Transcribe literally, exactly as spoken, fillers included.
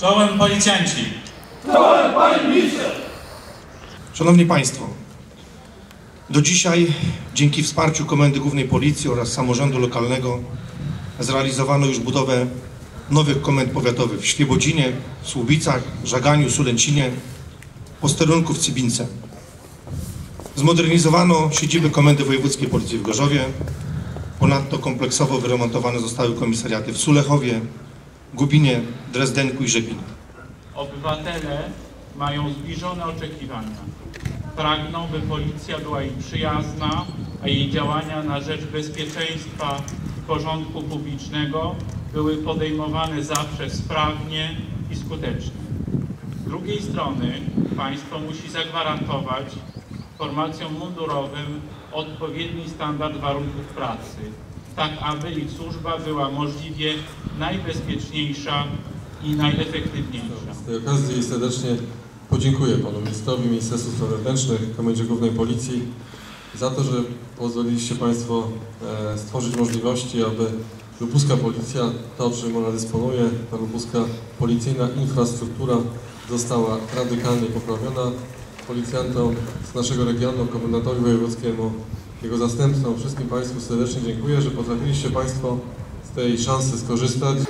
Czołem policjanci! Czołem, panie ministrze! Szanowni Państwo, do dzisiaj dzięki wsparciu Komendy Głównej Policji oraz samorządu lokalnego zrealizowano już budowę nowych komend powiatowych w Świebodzinie, Słubicach, Żaganiu, Sulęcinie, posterunku w Cybince. Zmodernizowano siedziby Komendy Wojewódzkiej Policji w Gorzowie. Ponadto kompleksowo wyremontowane zostały komisariaty w Sulechowie, Gubinie, Drezdenku i Żebinie. Obywatele mają zbliżone oczekiwania. Pragną, by policja była im przyjazna, a jej działania na rzecz bezpieczeństwa i porządku publicznego były podejmowane zawsze sprawnie i skutecznie. Z drugiej strony państwo musi zagwarantować formacjom mundurowym odpowiedni standard warunków pracy, tak aby ich służba była możliwie najbezpieczniejsza i najefektywniejsza. Z tej okazji serdecznie podziękuję panu ministrowi, Ministerstwu Spraw Wewnętrznych, Komendzie Głównej Policji za to, że pozwoliliście państwo stworzyć możliwości, aby lubuska policja, to czym ona dysponuje, ta lubuska policyjna infrastruktura została radykalnie poprawiona. Policjantom z naszego regionu, komendantowi wojewódzkiemu, jego zastępcom, wszystkim państwu serdecznie dziękuję, że potrafiliście państwo z tej szansy skorzystać.